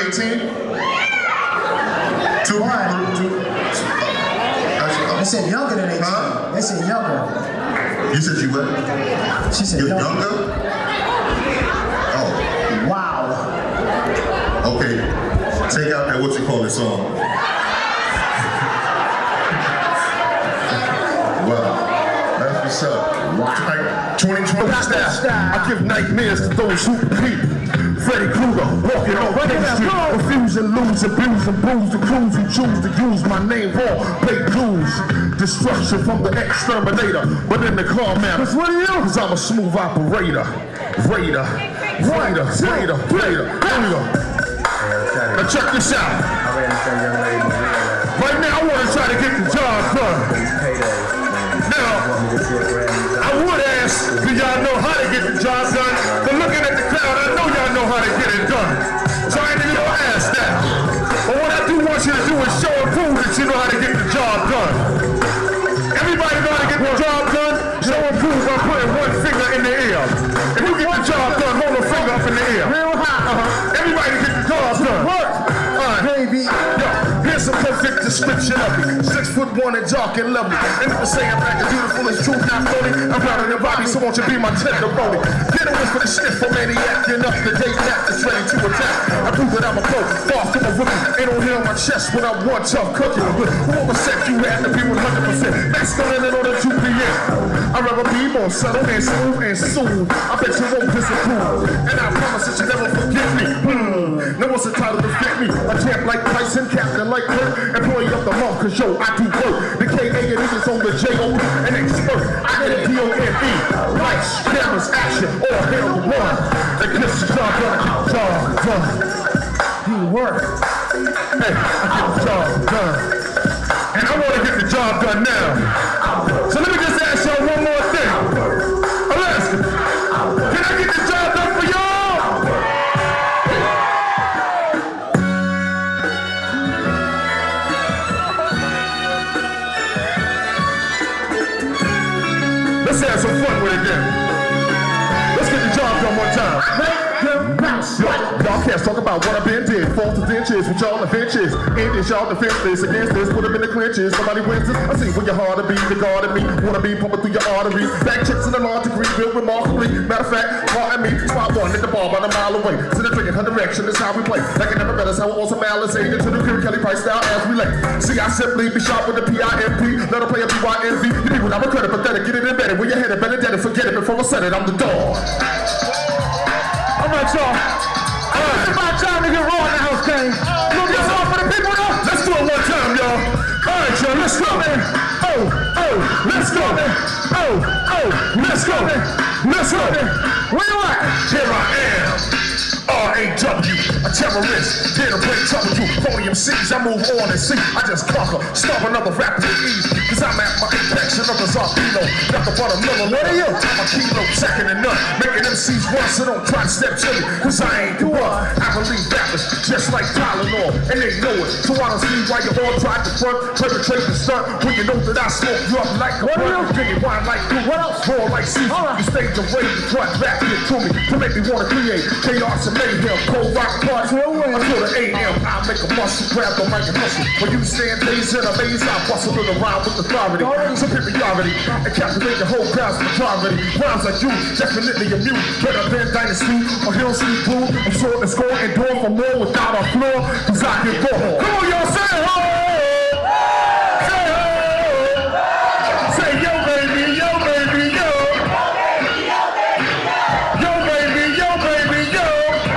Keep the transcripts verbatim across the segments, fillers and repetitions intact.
eighteen? Two Why? two. They said younger than eighteen. Huh? They said younger. You said you what? She said You're younger. younger? Oh. Wow. Okay. Take out that what you call it song. Wow. That's what's up. Like twenty twenty style. I give nightmares to those who compete. Freddy Krueger, walking on Main Street, refuse and lose, abuse and bruise the crews who choose to use my name raw, play blues, destruction from the exterminator, but in the car matter. What are you? Cause I'm a smooth operator, raider, raider, raider, raider. Here we go. Now check this out. Right now I want to try to get the job done. Now, I would ask, do y'all know how to get the job done? But looking at the crowd, I know y'all know how to get it done. So I ain't even gonna ask that. But what I do want you to do is show and prove that you know how to get the job done. Everybody know how to get the job done? Show and prove by putting one finger in the air. If you get the job done, hold a finger up in the air. Real high. Uh-huh. Everybody get the job done. Work. All right. Baby. Yo, here's a perfect description of me. Six foot one and dark and lovely. And if I say I'm black and beautiful as truth, not phony, I'm rounder than Bobby, so won't you be my tenderoni? Get away from the sniff for maniac. You're up to date, not just ready to attack. I prove that I'm a pro, far from a rookie. Ain't on here on my chest when I want tough cooking. Who percent you had to be one hundred percent masculine in order to be in. I'd rather be more subtle and smooth and soon. I bet you won't disapprove. And I promise that you never forget me. Hmm. No one's entitled to fit me. A champ like Tyson, captain like Kurt, employee of the month, cause yo, I do work. The K A and E is on the J O, an expert. I get a D O N E. Lights, cameras, action, all hail the one. And kiss the job done, job done. You work. Hey, I get the job done. And I want to get the job done now. So let me just ask y'all one more thing. Alaska, can I get the job done for y'all? Let's have some fun with it then. Let's get the job done one time. Yo, y'all can't talk about what I've been did. False adventures with y'all adventures. In this y'all defenseless against this. Put them in the clinches. Nobody wins this. I see when you're hard to be, the guard of me. Wanna be pumping through your arteries. Back chicks in the large degree, built remarkably. Matter of fact, part of me, spot one at the bar about a mile away. So they're drinking her direction, that's how we play. Like it never met us, how we're also malice agent to the Kiri Kelly Price style as we lay. See, I simply be sharp with the P I M P. Let her play a B Y N V. You people not credit, pathetic. Get it embedded. Where your head better than it. Forget it before I said it. I'm the dog. All right, y'all. It's about time to get raw in the house, gang. You gonna get off for the people now? Let's do it one time, y'all. All right, y'all, let's go, man. Oh, oh, let's go, man. Oh, oh, let's go, man. Let's go, man. Where you at? Here I am. R A W, a terrorist, here to play trouble you. Phony M Cs, I move on and see. I just conquer, stop another rapper with ease. Cause I'm at my apex, another Zarpino. Nothing but a miller, what are you? I'm a kilo, second and none. Making M Cs run, so don't try to step to me. Cause I ain't the one. I believe rappers, just like Tylenol, and they know it. So I don't see why you all tried to front, perpetrate the stunt. When you know that I smoke you up like a blunt. Drinking wine like you, what else? Roar like season. You stage the way the front, back it to me. To make me wanna create chaos and mayhem, cold rock parts until the A M. I make a muscle, grab the mic and hustle. When you stand days in a maze, I bustle it around with authority, superiority, and captivate the whole crowd's majority. Rhymes like you, definitely immune. Better than Dynasty or Hill City Blue. I'm sure the score and door for more without a floor. Cause I can go. Come on, y'all, say ho! Say ho! Say yo, baby, yo, baby, yo! Yo, baby, yo, baby, yo!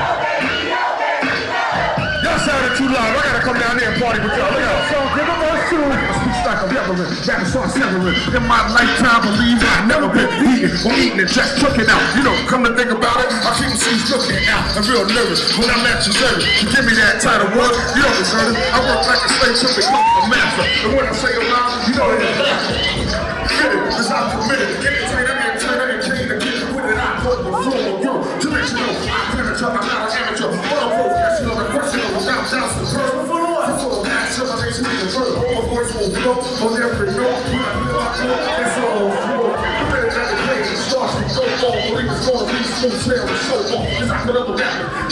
Y'all sounded too loud. I gotta come down there and party with y'all. Look out. So give them us two. Speech like a reverend. Rapping start severing. In my lifetime, believe I've never been eating or eating and just cooking out. You know, come to think about it, I keep sees looking out. I'm real nervous when I'm at your service. You give me that title, what? You don't deserve it. I work like a slave to become a master. And when I say it loud, you know it is that. Get it, cause I'm committed. Get it, train, I'm in train, I'm in chain, and get with it. I put the floor on you. To make you know, I'm penetrate, I'm not an amateur. But I'm professional and personal. Down, down to the first. Before the match, I make me the first. All my voice will blow on every note. When I feel like flow, it's all flow. I'm ready to the game. Stars can go all. Believe it's gonna be smooth, sail, and so on. Cause I put up a rapper.